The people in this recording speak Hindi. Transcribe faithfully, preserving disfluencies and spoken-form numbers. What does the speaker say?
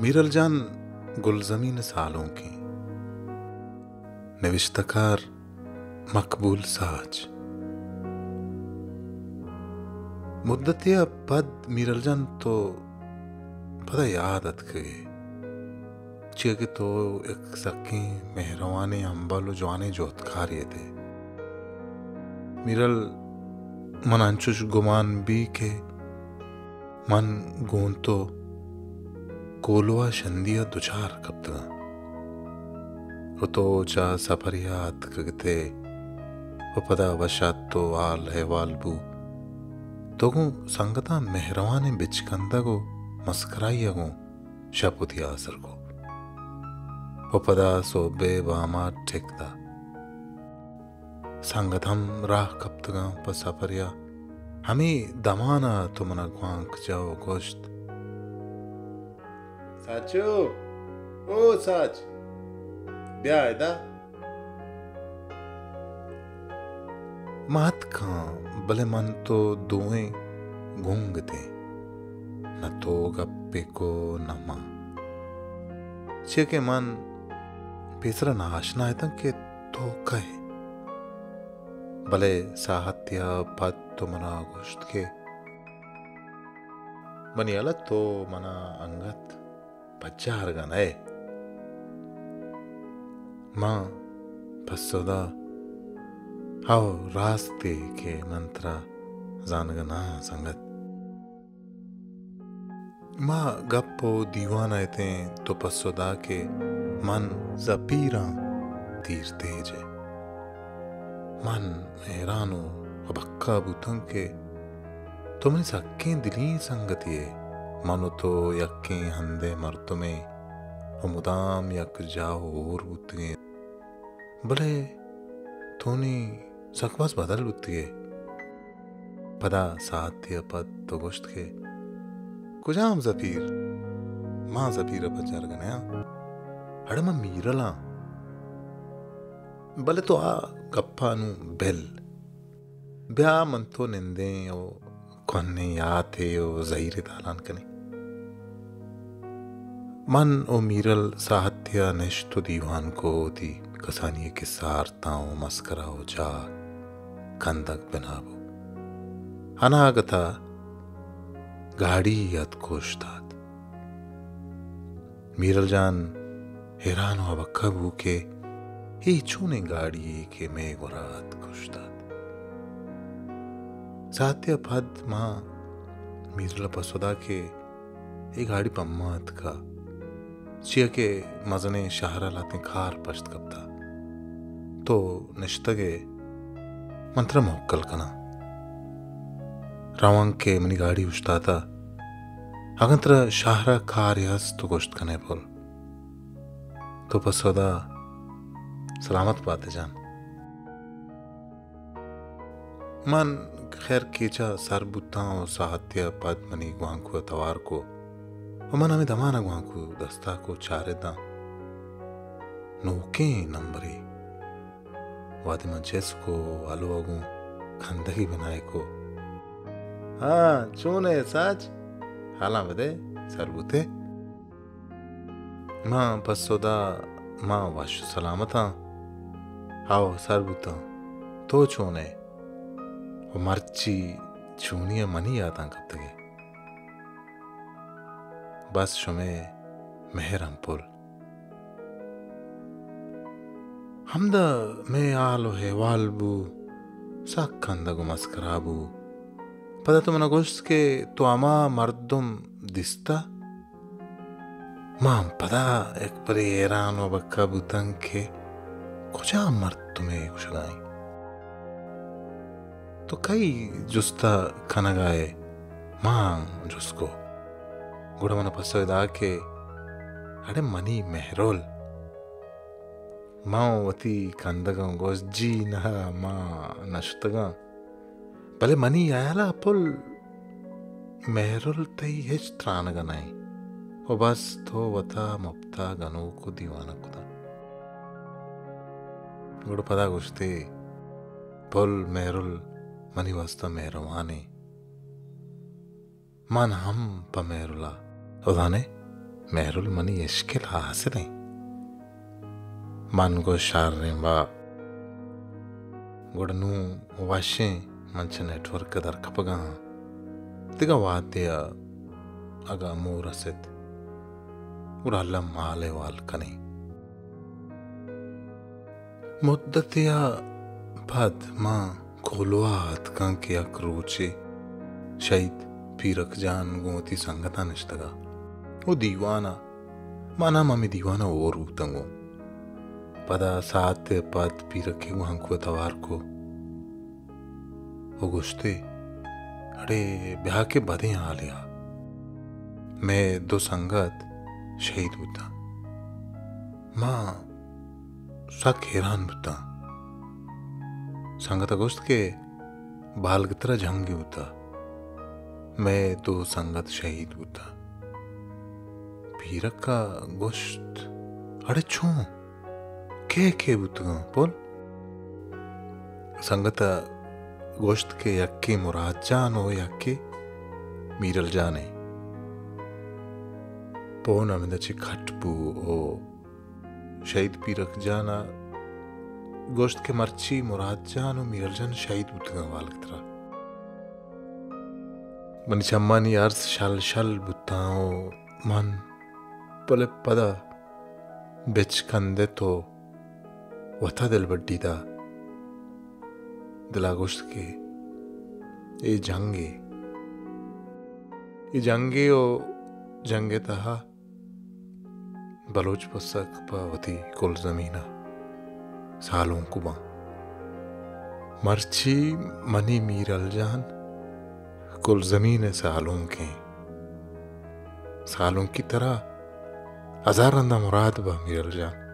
मीरल जान गुलजमीन सालों की नविश्तकार मकबूल साज मुद्दतिया पद मीरल जान तो पता याद अतके चिके तो एक सकी मेहरवाने अंबालो जवाने जोतकारिये थे मीरल मन अंचुश गुमान भी के मन गोंतो कोलवा शंदिया दुचार कब्तगा तो चा सफरियात कगते पदा वशात तो आल है वालबू तो गो संगता मेहरवाने बिचकंदा को मस्कराइया को शपुतिया असर को पदा सोबे बामा ठेकदा संगतम राह कब्तगा प सफरिया हमें दमाना तो मना ग्वांक जाओ गोश्त साचो ओ साच ब्याह है दा मात खां भले मन तो दोए घूंगते न तो गप्पे को न मां चे के मन पेसरा नाशना है तक के तो कहे भले साहत्या पद तो मना गोश्त के बनियाला तो मना अंगत बच्चा हरगन है मां पसोदा हाओ रास्ते के मंत्रा जानगना संगत मां गप्पो दीवाना थे तो पसोदा के मन जपीरा तीर तेजे मन हैरानो अबक्का बुतंग के तुमने सक्के दिली संगतिये मनो तो यक्के हंदे मर्तों में मुदाम यक जाओ और बुतगे भले तोनी सकवास बदल बुतगे पदा साथ्य पद तो गोश्त के कुजाम जपीर मां जपीर बचार गनया हड़मा मीरला भले तो आ गप्पा नु बेल ब्या मन तो निंदे ओ कन्ने याद थे ओ ज़हीरे तालान कने मन ओ मीरल साहत्या निष्ठो दीवान को दी कसानिये के सारताओ मस्कराओ जा कंदक बनाबो अनागता गाड़ी यद कोशतात मीरल जान हैरान हो बक्कबू के ही छूने गाड़ी के मैं गुरात कोशतात सात्य पद मां मीरल पसोदा के एक गाड़ी पम्मात का चिया के मजने शहरा लाते खार पश्त कब्ता तो निश्तगे मंत्र मोक्कल कना रावंग के मनी गाड़ी उछता था अगंत्र शहरा खार यस तो गोश्त कने बोल तो पसोदा सलामत पाते जान मन खैर कीचा सरबुताओ साहत्य पद मनी ग्वांकु तवार को मन हमें दमाना ग्वांकु दस्ता को चारे दा नोके नंबरी वादिमा जेस को अलवागु खंदगी बनाए को हाँ चूने साच हाला बदे सरबुते मां पसोदा मां वाशु सलामता आओ सरबुता तो चूने मर्ची चूनिया मनी आता कब तक बस शुमे मेहरम पुल हमदा मैं आलो है वालबू साखंदा गो मस्कराबू पता तो मना गोश्त के तो आमा मर्दुम दिस्ता मां पता एक परे हैरान व बक्का बुतंग के कुछा मर्द तुम्हें कुछ गाई तो कई जुस्ता खाना गाए मां जुस्को गुड़ा मना पसोदा के अरे मनी मेहरोल मां वती कंदगा गोस जी नहा मां नश्तगा भले मनी आयाला पुल मेहरोल तई हेच त्राणगा नाई ओ बस तो वता मुफ्ता गनो को दीवाना कुदा गुड़ पदा गुश्ते पुल मेहरोल मनी वास्ता मेहरवाने मन हम पमेरुला उदाने मेहरुल मनी इश्किल हासिलें मन गो शारें बा गुडनू वाशें मंच नेटवर्क दर कपगा तिगा वाद्य अगा मूरसित उड़ाला माले वाल कने मुद्दतिया बाद मां खोलवात कंके अक्रूचे शहीद पीरक जान गोती संगता निश्तगा वो दीवाना माना मामी दीवाना और उतंगो पदा सात पद पीरके वहां को तवार को वो गुस्ते अरे ब्याह के बदे आ लिया मैं दो संगत शहीद होता मां सक हैरान होता संगत अगस्त के बाल की तरह जंगी होता मैं तो संगत शहीद होता पीरक का गोश्त अरे छू के के बुतगा बोल संगत गोश्त के यक्की मुराद जान हो यक्की मीरल जाने पोन अमिंदची खटपू ओ शहीद पीरक जाना गोश्त के मर्ची मुराद जान और मीरल जान शहीद बुतगा वाल की तरह मनी चम्मानी अर्ज शल शल बुताओ मन पले पदा बिच कंदे तो वथा दिल बड्डी दा दिला गोश्त के ये जंगे ये जंगे ओ जंगे तहा बलोच पसक पावती कुल जमीना सालों कुबा मर्ची मनी मीरल जान कुल जमीन सालों के सालों की तरह हजार रंदा मुराद बा मीरल जान